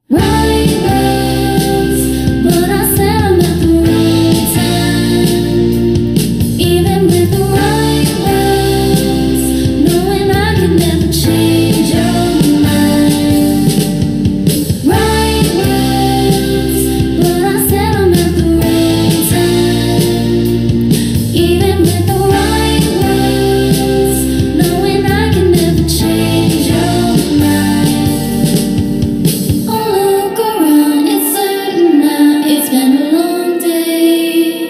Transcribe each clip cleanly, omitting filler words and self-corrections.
Right roads, but I said I'm at the wrong time. Even with the right roads, knowing I could never change your mind. Right roads, but I said I'm at the wrong time. Even with the right roads, knowing I could never change your mind. It's been a long day.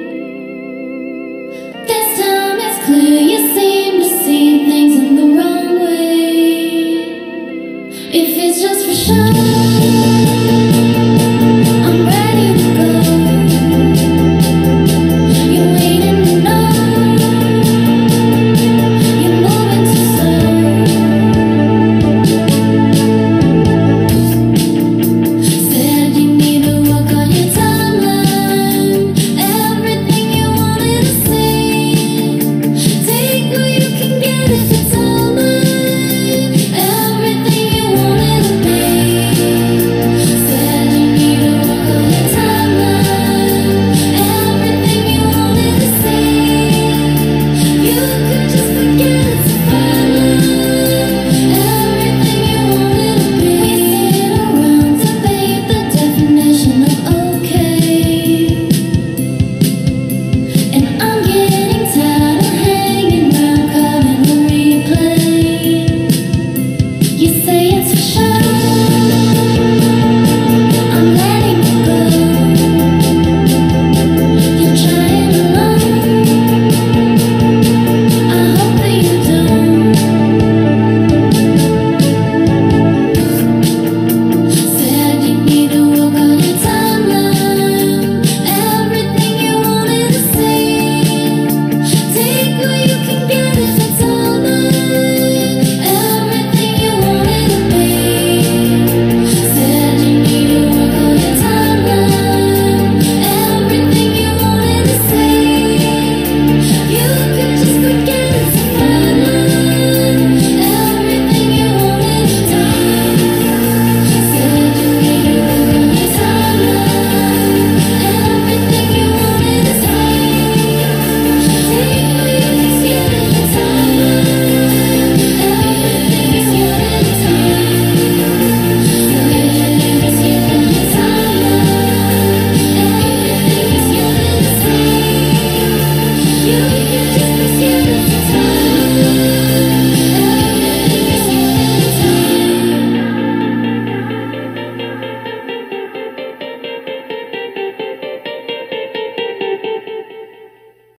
This time it's clear you seem to see things in the wrong way. If it's just for show, I'm ready to go. You're waiting to know. You're moving too slow. Said you need to work on your timeline. Everything you wanted to see. Take what you can get if it's all mine. Everything you wanted to be. Said you need to work on your timeline. Everything you wanted to see. You could just forget it's fine. Everything you wanted to be. We sit around debate the definition of okay. And I'm getting tired of hanging around, covering the replay. You say it's for sure.